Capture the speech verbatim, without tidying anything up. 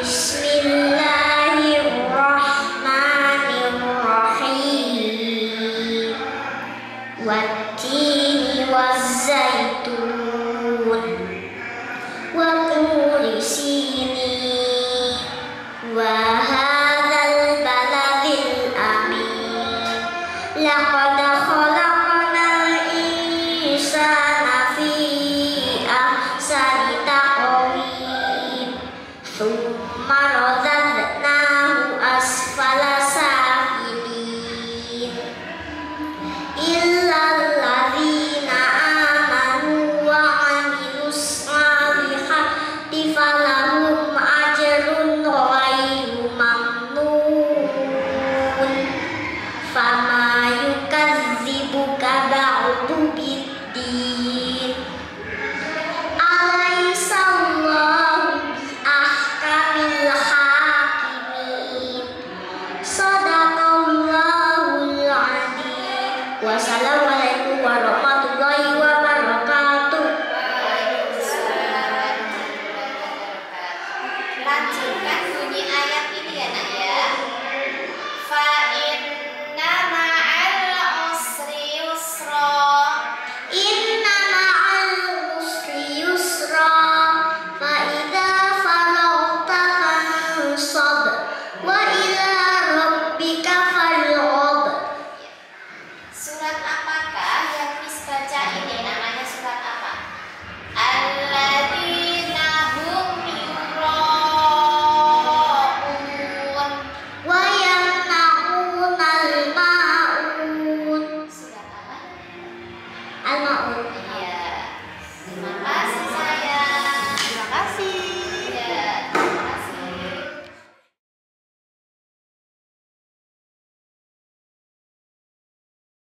Bismillahirrahmanirrahim. Wattini wazzaitun wa turi sinin wa hadzal baladil amin. Laqad khalaqnal insana fi ahsani taqwim tsumma radadnahu asfala safilin illa alladzina amanu wa amilus solihati falahum ajrun ghairu mamnun. Fama yukadzibuka ba'du biddin. Alaihissallahu biahkamil hakimin. Shadaqallahul adzim. Wassalamualaikum warahmatullahi wabarakatuh. Lanjutkan bunyi ayat ini ya nak ya. Fa inna ma'al usri yusra. Inna ma'al usri yusra. Fa idza faragta fansab wa ila rabbika farghab. Surat apakah yang Miss baca ini? Namanya surat apa? Alladzina hum yura'un. Wa yamna'unal ma'un. Surat apa? Al-Ma'un. Iya. Maka